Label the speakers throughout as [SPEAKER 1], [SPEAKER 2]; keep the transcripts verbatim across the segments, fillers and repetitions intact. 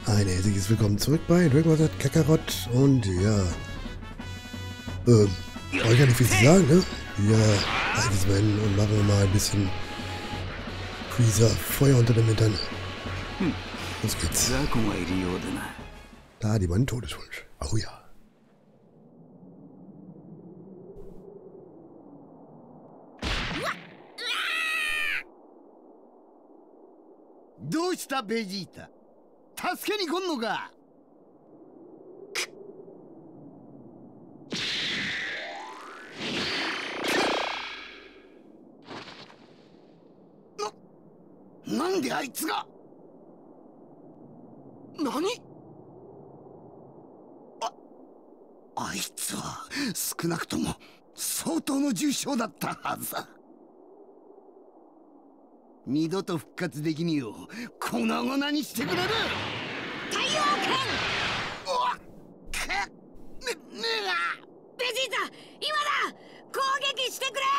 [SPEAKER 1] Ein herzliches Willkommen zurück bei Dragon Ball Z Kakarot und ja, ähm, euch kann nicht viel zu sagen, ne? Wir halten es mal hin und machen mal ein bisschen Freezer Feuer unter den Hintern. Los geht's. Da, die Mann Todeswunsch. Oh ja.
[SPEAKER 2] どうしたベジータ、助けに来んのか。な、なんであいつが。何。あ、あいつは少なくとも相当の重傷だったはずだ。二度と復活できねえよう粉々にしてくれる。太陽剣。おっくね、ねえがベジータ、今だ。攻撃してくれ。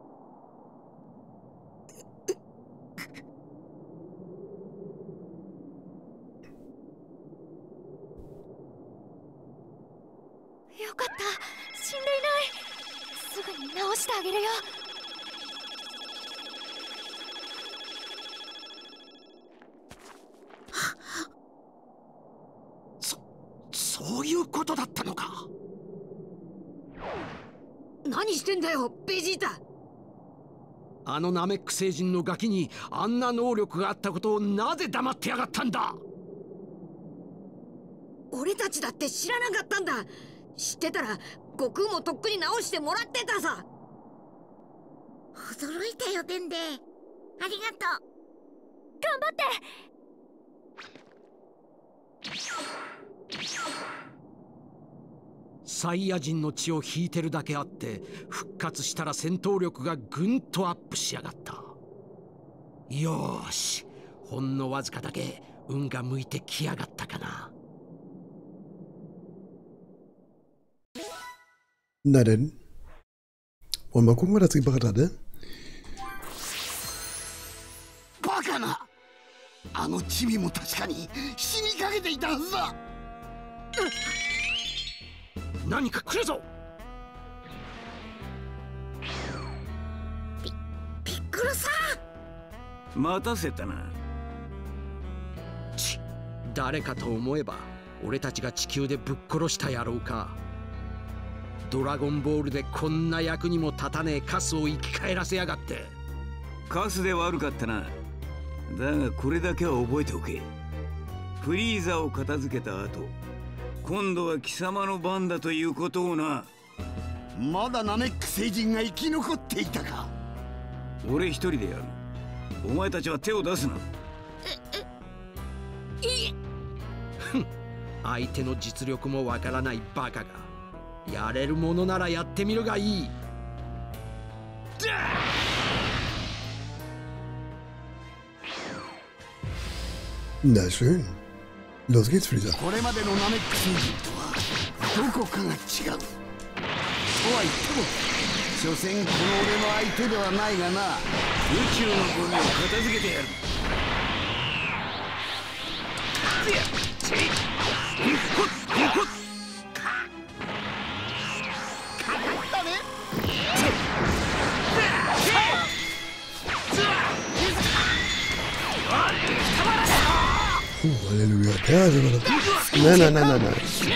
[SPEAKER 3] よかった、死んでいない。すぐに治してあげるよ。
[SPEAKER 2] そういうことだったのか。何してんだよベジータ。
[SPEAKER 4] あのナメック星人のガキにあんな能力があったことをなぜ黙ってやがったんだ。
[SPEAKER 5] 俺たちだって知らなかったんだ。知ってたら悟空もとっくに直してもらってたさ。
[SPEAKER 3] 驚いたよデンデ。ありがとう。頑張って。
[SPEAKER 4] サイヤ人の血を引いてるだけあって復活したら戦闘力がぐんとアップしやがった。よーし、ほんのわずかだけ運が向いてきやがったかな。
[SPEAKER 1] Na denn, wollen wir mal gucken, was das gebracht hat, ne?
[SPEAKER 2] バカな。あのチビも確かに死にかけていたはずだ。
[SPEAKER 4] 何か来るぞ。
[SPEAKER 5] ピピッコロさ
[SPEAKER 6] ん、待たせたな。
[SPEAKER 4] ち、誰かと思えば俺たちが地球でぶっ殺した野郎か。ドラゴンボールでこんな役にも立たねえカスを生き返らせやがって。
[SPEAKER 6] カスで悪かったな。だがこれだけは覚えておけ。フリーザを片付けた後、今度は貴様の番だということをな。
[SPEAKER 2] まだナメック星人が生き残っていたか。
[SPEAKER 6] 俺一人でやる。お前たちは手を出すな。
[SPEAKER 5] え、え、いい。
[SPEAKER 4] ふん、相手の実力もわからないバカが。やれるものならやってみるがいい。
[SPEAKER 1] Na schön. Los geht's, Freezer.
[SPEAKER 2] これまでのナメック星人とはどこかが違う。とは言っても所詮この俺の相手ではないがな。
[SPEAKER 6] 宇宙のゴミを片付けてやる。
[SPEAKER 2] かかったね。
[SPEAKER 1] Oh, Halleluja. Ja, also, nein, nein, nein, nein, nein.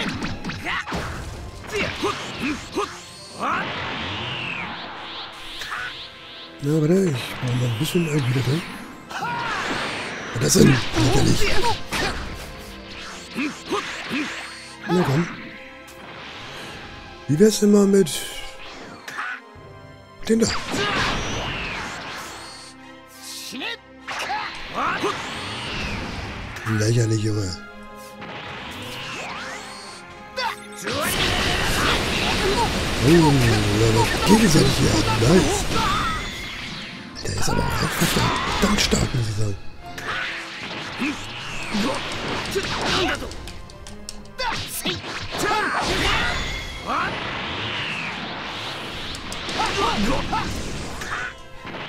[SPEAKER 1] Ja, warte, ich brauche noch ein bisschen Öl wieder drin. Was ist das denn? Lächerlich. Na komm. Wie wär's denn mal mit den da? Lächerlich, Junge. Oh, aber gegenseitig hier. Nice. Der ist aber auch verdammt stark, muss ich sagen.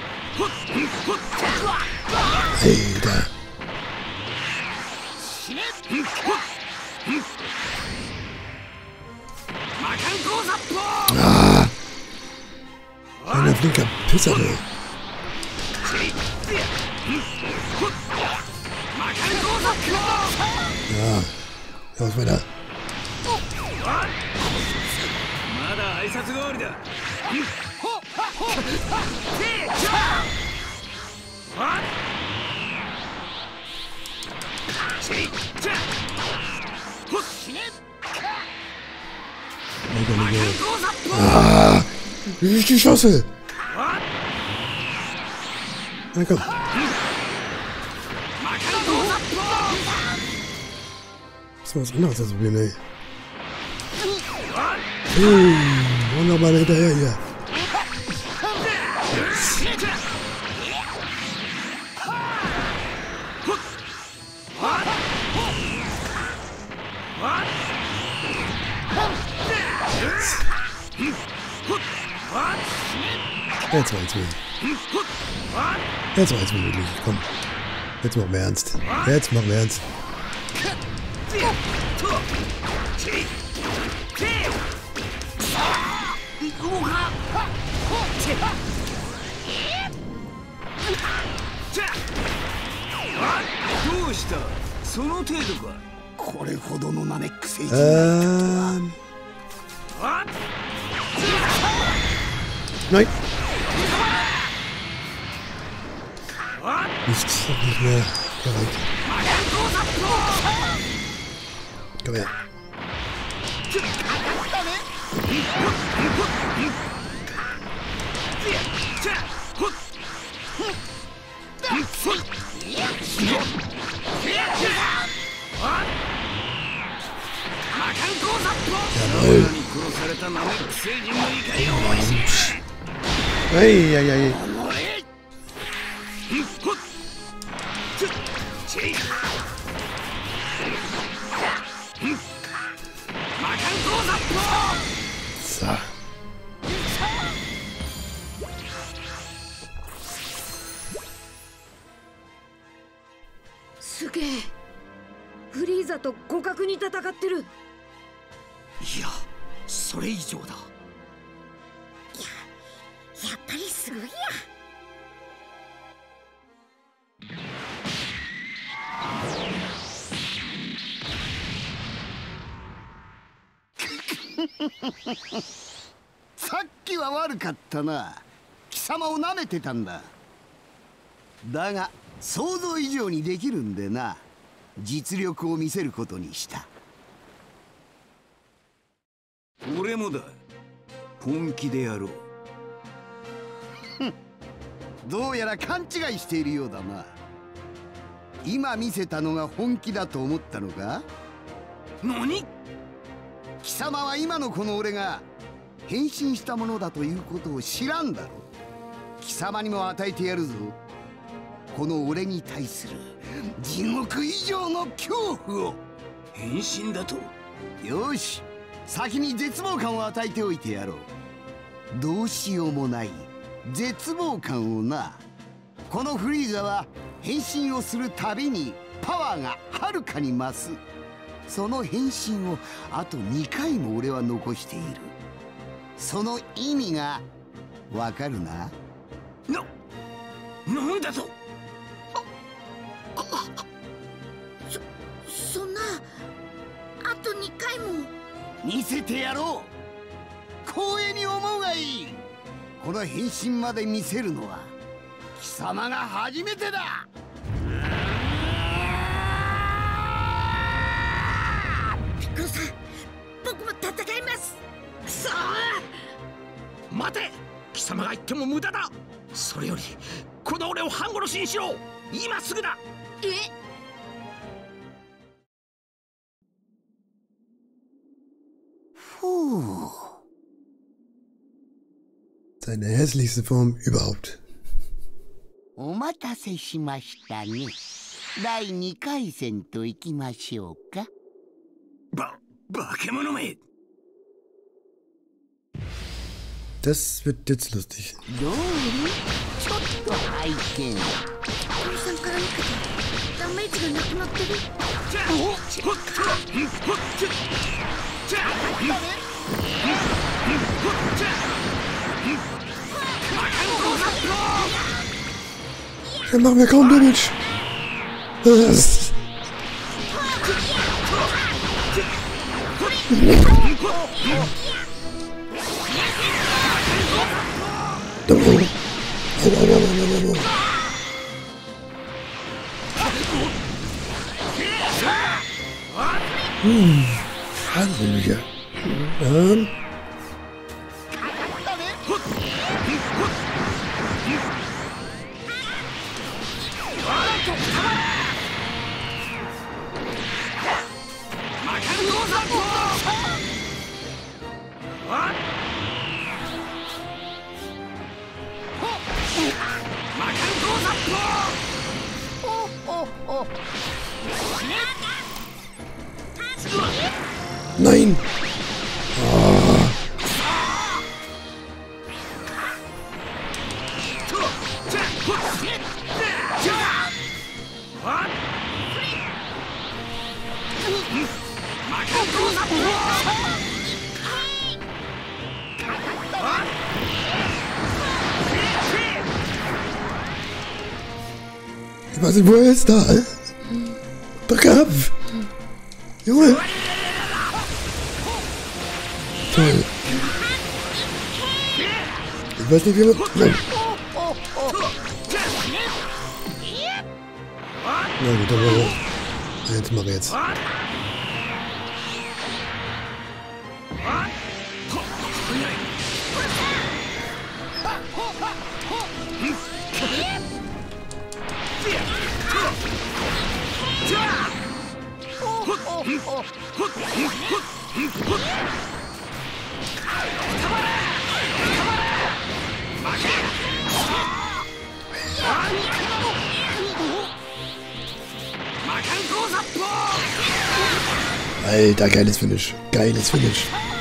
[SPEAKER 1] Alter. Ah! Ein flinker Pisser, du. Ja, los weiter. Ah, wie ist die Chance? Na komm. Das war was anderes als Problem, ey. Uh, und nochmal hinterher hier. Jetzt war jetzt will. Jetzt war jetzt will wirklich. Komm. Jetzt machen wir ernst. Jetzt machen wir ernst. Ähm. Nein. Nicht, nicht mehr erreicht. Komm her. Jawohl. Ei, ei, ei. So.
[SPEAKER 5] すげえ。フリーザと互角に戦ってる。
[SPEAKER 4] いや、それ以上だ。
[SPEAKER 5] やっぱりすごいや。
[SPEAKER 2] さっきは悪かったな。貴様を舐めてたんだ。だが想像以上にできるんでな、実力を見せることにした。
[SPEAKER 6] 俺もだ。本気でやろう。
[SPEAKER 2] どうやら勘違いしているようだな。今見せたのが本気だと思ったのか？
[SPEAKER 6] 何？
[SPEAKER 2] 貴様は今のこの俺が変身したものだということを知らんだろう。貴様にも与えてやるぞ。この俺に対する地獄以上の恐怖を。
[SPEAKER 6] 変身だと？
[SPEAKER 2] よし、先に絶望感を与えておいてやろう。どうしようもない絶望感をな。このフリーザは変身をするたびにパワーがはるかに増す。その変身をあとにかいも俺は残している。その意味がわかるな。
[SPEAKER 6] な、なんだと？
[SPEAKER 5] そ、そんな、あとにかいも。
[SPEAKER 2] 見せてやろう。光栄に思うがいい。この変身まで見せるのは貴様が初めてだ。
[SPEAKER 5] ピッコロさん、僕も戦います。くそー！
[SPEAKER 4] 待て！貴様が言っても無駄だ。それよりこの俺を半殺しにしろ。今すぐだ。
[SPEAKER 5] え？
[SPEAKER 2] ふう。
[SPEAKER 1] Seine hässlichste Form überhaupt.
[SPEAKER 2] お待たせしましたね。だいにかい戦といきましょうか。
[SPEAKER 6] ば、化け物め。
[SPEAKER 1] Das wird jetzt lustig.
[SPEAKER 2] どうりちょっと拝見。
[SPEAKER 5] ピッコロさんから受けてダメメージがなくなってる。
[SPEAKER 1] Wir machen mir kaum Damage. Das. Hm, Halleluja. Ähm. Nein! Oh. Ich weiß nicht, wo er ist da. Der Kampf! Junge! Toll! Ich weiß nicht, wie man... Nein! Na gut, aber... Jetzt mach ich jetzt. Alter, geiles Finish. Geiles Finish.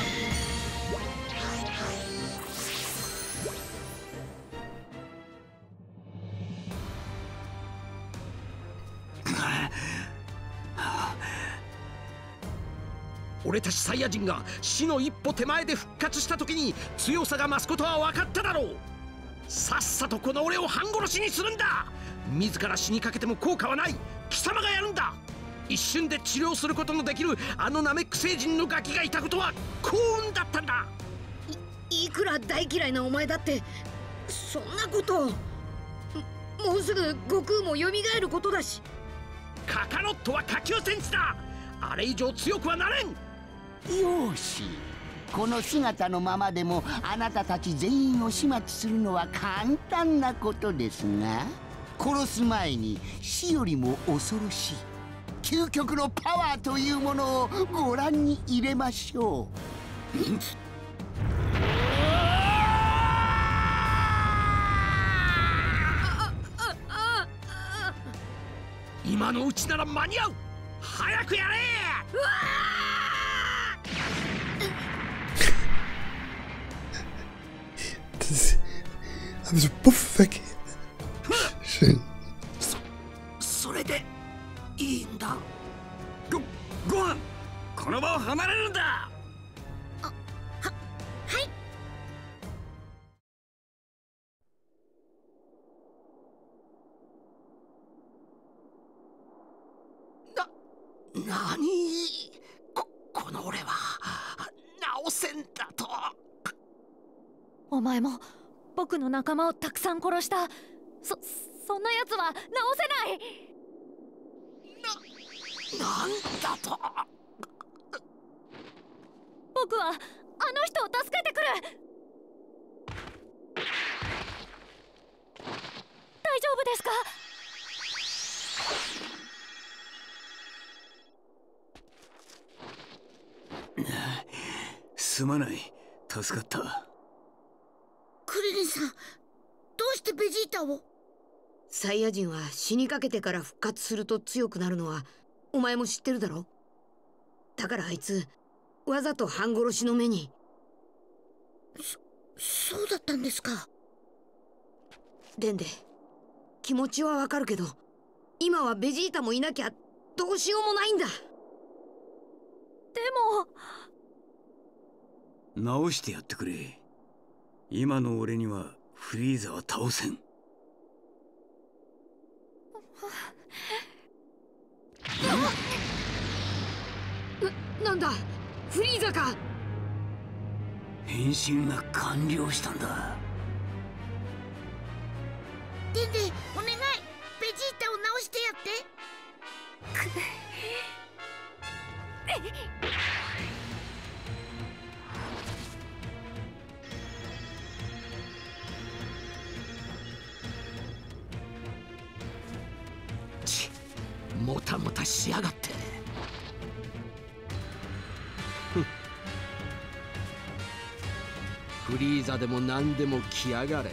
[SPEAKER 4] 俺たちサイヤ人が死の一歩手前で復活した時に強さが増すことは分かっただろう。さっさとこの俺を半殺しにするんだ。自ら死にかけても効果はない。貴様がやるんだ。一瞬で治療することのできるあのナメック星人のガキがいたことは幸運だったんだ。
[SPEAKER 5] い, いくら大嫌いなお前だってそんなことを。もうすぐ悟空も蘇ることだし。
[SPEAKER 4] カカロットは下級戦士だ。あれ以上強くはなれん。
[SPEAKER 2] よし、この姿のままでもあなたたち全員を始末するのは簡単なことですが、殺す前に死よりも恐ろしい究極のパワーというものをご覧に入れましょう。
[SPEAKER 4] 今のうちなら間に合う。早くやれ。うわ
[SPEAKER 1] Das haben so puff weg. Schön.
[SPEAKER 4] そ、それでいいんだ。ご、ご飯、この場を離れるんだ。
[SPEAKER 5] あ、は、はい。
[SPEAKER 4] な、なに？こ、この俺は直せんだと。
[SPEAKER 3] お前も僕の仲間をたくさん殺した。そ、そんな奴は直せない。
[SPEAKER 4] な、なんだと。
[SPEAKER 3] 僕はあの人を助けてくる。大丈夫ですか？
[SPEAKER 6] すまない、助かった。
[SPEAKER 5] クリリンさん、どうしてベジータを？サイヤ人は死にかけてから復活すると強くなるのはお前も知ってるだろ。だからあいつわざと半殺しの目に。そ、そうだったんですか。デンデ、気持ちはわかるけど今はベジータもいなきゃどうしようもないんだ。で
[SPEAKER 6] も直してやってくれ。今の俺にはフリーザは倒せん。
[SPEAKER 5] な、なんだ、フリーザか。
[SPEAKER 6] 変身が完了したんだ。
[SPEAKER 7] デンデ、お願い、ベジータを直してやって。
[SPEAKER 4] ち、もたもたしやがって。フリーザでも何でも来やがれ。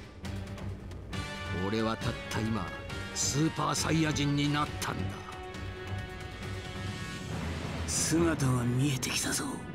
[SPEAKER 4] 俺はたった今スーパーサイヤ人になったんだ。
[SPEAKER 6] 姿が見えてきたぞ。